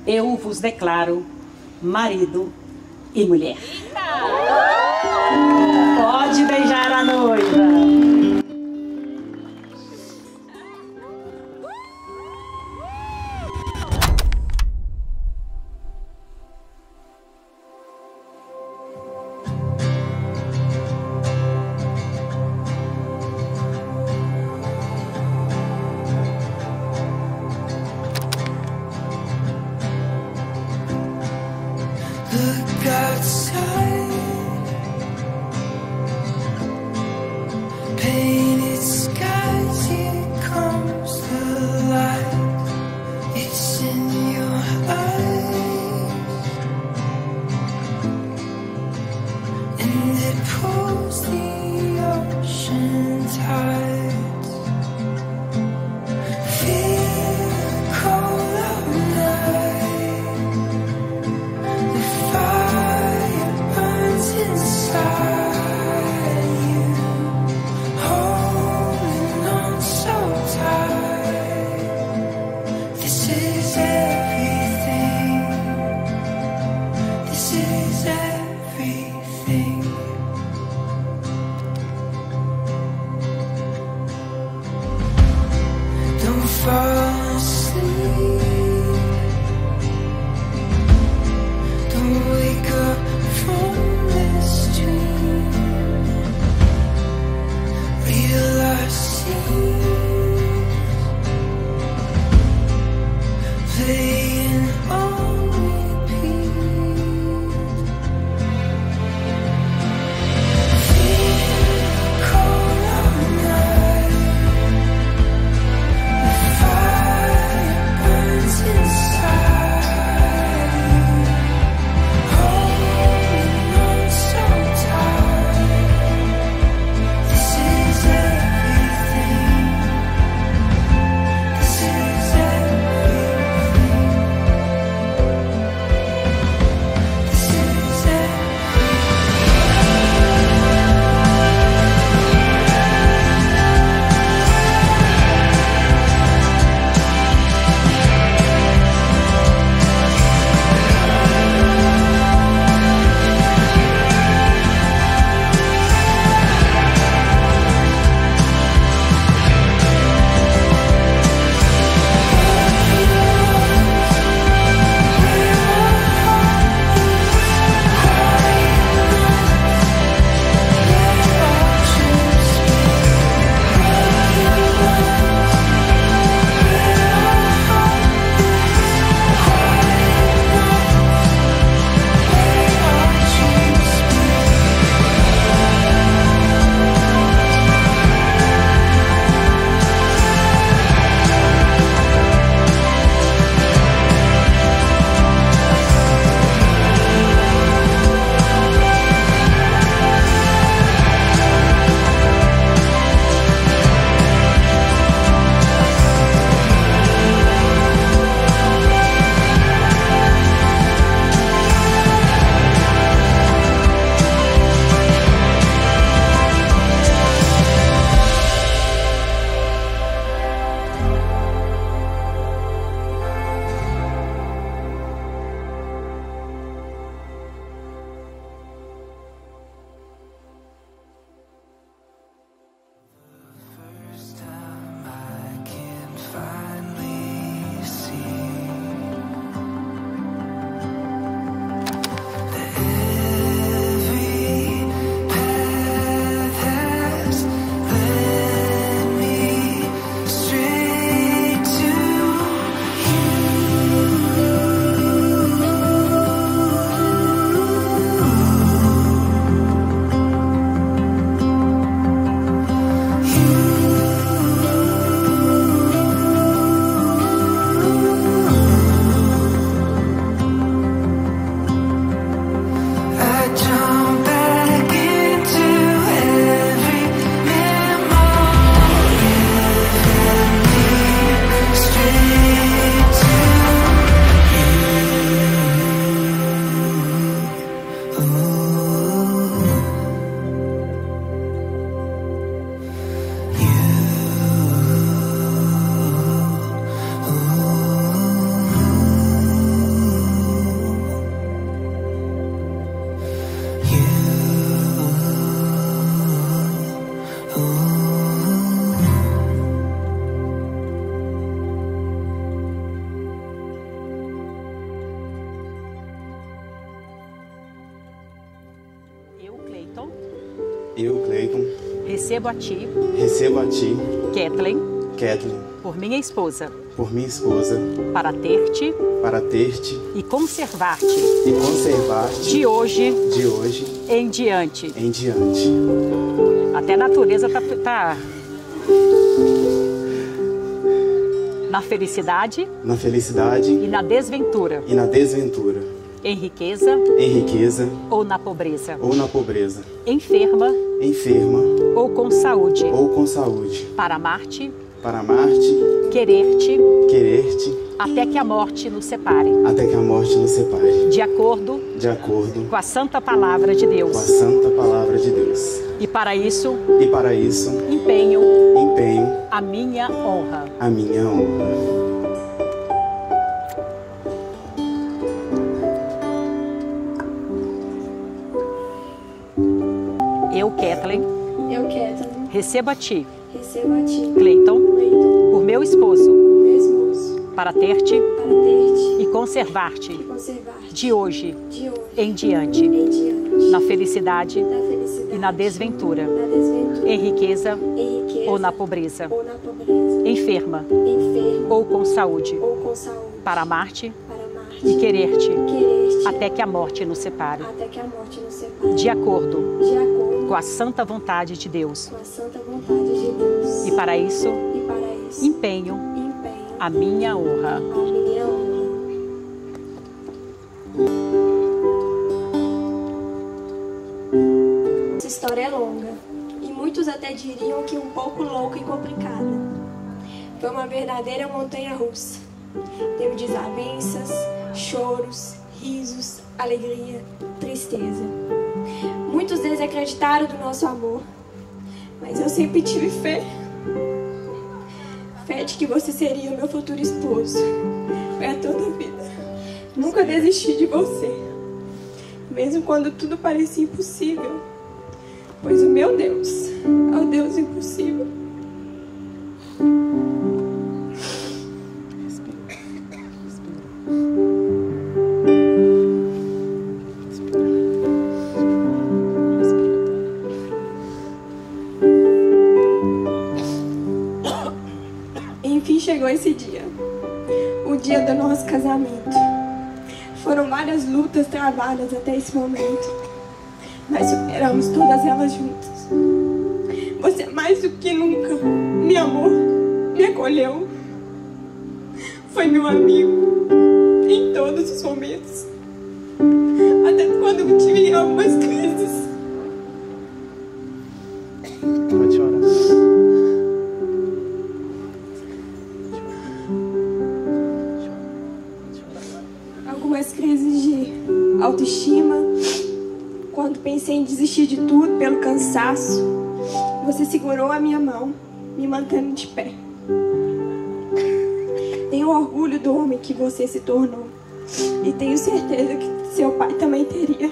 eu vos declaro marido e mulher. Pode beijar a noiva. Look outside, painted skies, here comes the light. It's in your eyes, and it pulls the ocean tides. Feel the cold of night, the fire burns inside you, holding on so tight. This is everything. This is everything. Don't fall asleep. Don't wake up from this dream. Real our scenes, playing on repeat. Feel the cold of night, the fire burns inside you, holding on so tight. This is everything. This is everything. eu, Cleiton, recebo a ti, Kathleen, por minha esposa, para ter-te e conservar-te de hoje em diante. em diante. Até a natureza tá na felicidade e na desventura, em riqueza ou na pobreza, enferma ou com saúde, para amar-te, querer-te, até que a morte nos separe, de acordo com a santa palavra de Deus. E para isso, empenho a minha honra. Eu, Kathleen, recebo a ti, Cleiton, por meu esposo, para ter-te e conservar-te de hoje em diante, na felicidade e na desventura, em riqueza ou na pobreza, enferma ou com saúde, para amar-te e querer-te até que a morte nos separe, de acordo com a santa vontade de Deus. E para isso, empenho a minha honra. Essa história é longa e muitos até diriam que um pouco louca e complicada. Foi uma verdadeira montanha-russa. Teve desavenças, choros, risos, alegria, tristeza. Muitos desacreditaram do nosso amor, mas eu sempre tive fé. Fé de que você seria o meu futuro esposo para toda a vida. Nunca desisti de você, mesmo quando tudo parecia impossível, pois o meu Deus é o Deus impossível. Enfim chegou esse dia, o dia do nosso casamento. Foram várias lutas travadas até esse momento, mas superamos todas elas juntas. Você mais do que nunca me amou, me acolheu, foi meu amigo em todos os momentos, até quando eu tive algumas crises. Pode chorar. Algumas crises de autoestima, quando pensei em desistir de tudo pelo cansaço, você segurou a minha mão, me mantendo de pé. Tenho orgulho do homem que você se tornou e tenho certeza que seu pai também teria.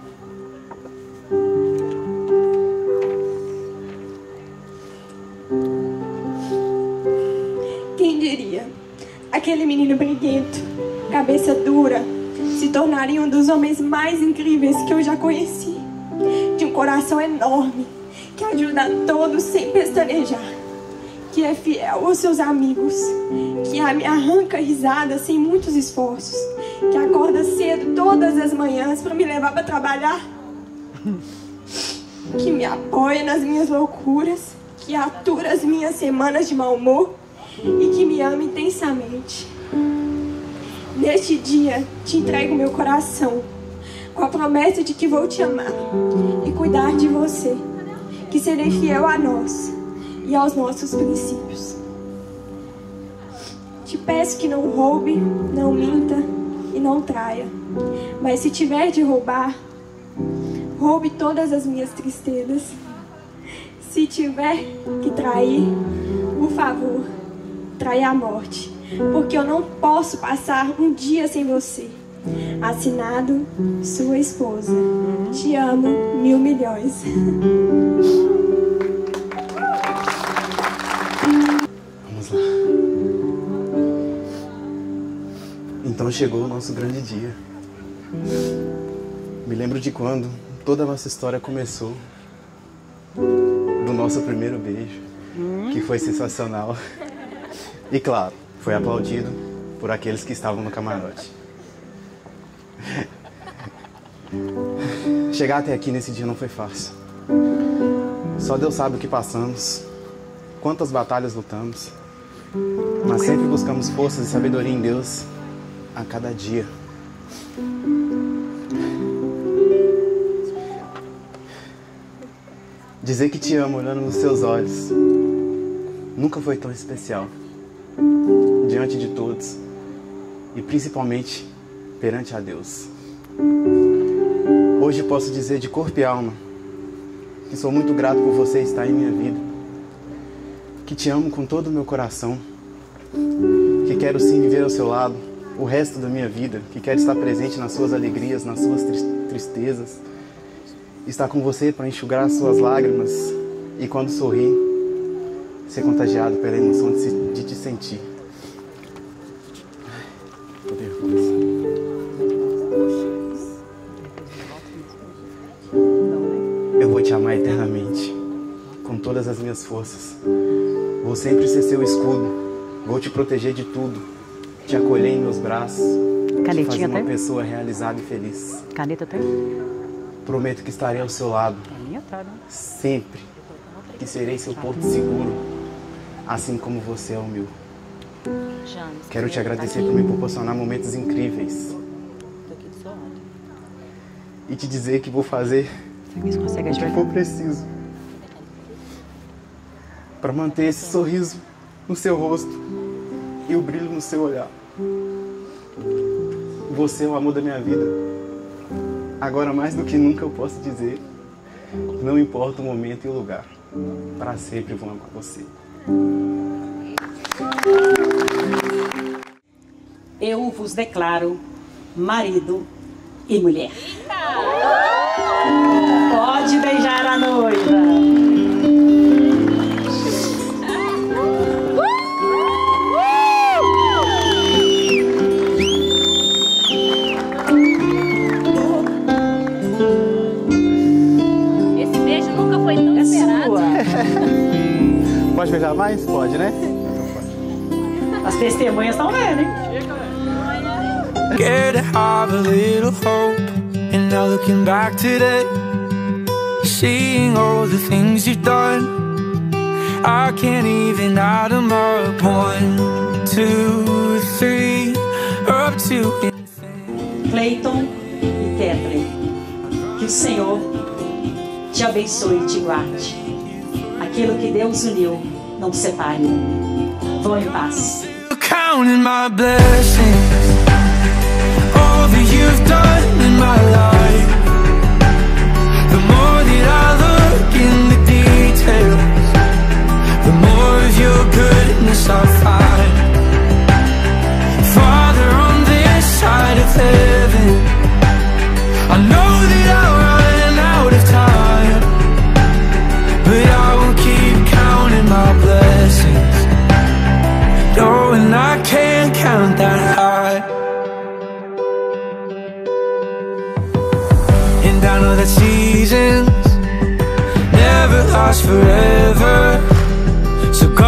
Quem diria? Aquele menino briguento, cabeça dura, se tornaria um dos homens mais incríveis que eu já conheci. De um coração enorme, que ajuda a todos sem pestanejar, que é fiel aos seus amigos, que me arranca risada sem muitos esforços, que acorda cedo todas as manhãs para me levar para trabalhar, que me apoia nas minhas loucuras, que atura as minhas semanas de mau humor e que me ama intensamente. Neste dia, te entrego meu coração, com a promessa de que vou te amar e cuidar de você, que serei fiel a nós e aos nossos princípios. Te peço que não roube, não minta e não traia, mas se tiver de roubar, roube todas as minhas tristezas. Se tiver que trair, por favor, traia a morte, porque eu não posso passar um dia sem você. Assinado, sua esposa. Te amo 1000 milhões. Vamos lá. Então chegou o nosso grande dia. Me lembro de quando toda a nossa história começou. nosso primeiro beijo, que foi sensacional. E claro, foi aplaudido por aqueles que estavam no camarote. Chegar até aqui nesse dia não foi fácil. Só Deus sabe o que passamos, quantas batalhas lutamos, mas sempre buscamos forças e sabedoria em Deus a cada dia. Dizer que te amo olhando nos seus olhos nunca foi tão especial. Diante de todos e principalmente perante a Deus. Hoje posso dizer de corpo e alma que sou muito grato por você estar em minha vida, que te amo com todo o meu coração, que quero sim viver ao seu lado o resto da minha vida, que quero estar presente nas suas alegrias, nas suas tristezas, estar com você para enxugar as suas lágrimas e quando sorrir, ser contagiado pela emoção de te sentir. Eu vou te amar eternamente, com todas as minhas forças. Vou sempre ser seu escudo, vou te proteger de tudo, te acolher em meus braços, te fazer uma pessoa realizada e feliz. Caneta tem? Prometo que estarei ao seu lado, sempre, que serei seu porto seguro, assim como você é o meu. Quero te agradecer por me proporcionar momentos incríveis e te dizer que vou fazer o que for preciso para manter esse sorriso no seu rosto e o brilho no seu olhar. Você é o amor da minha vida. Agora mais do que nunca eu posso dizer, não importa o momento e o lugar, para sempre vou amar você. Eu vos declaro marido e mulher. Pode beijar a noiva. Esse beijo nunca foi tão esperado. Pode beijar mais? Pode, né? As testemunhas estão vendo, hein? Get to have a little hope. And now looking back today, seeing all the things you've done, I can't even add them up. 1, 2, 3, up to Cleiton e Kathleen, que o Senhor te abençoe e te guarde. Aquilo que Deus uniu, não separe. Vão em paz. Counting my blessings, all that you've done in my life. The more that I look in the details, the more of your goodness I find. Father, on this side of heaven, I know that I'll run out of time, but I will keep counting my blessings, knowing I can't count that high. And I know that seasons never last forever, so God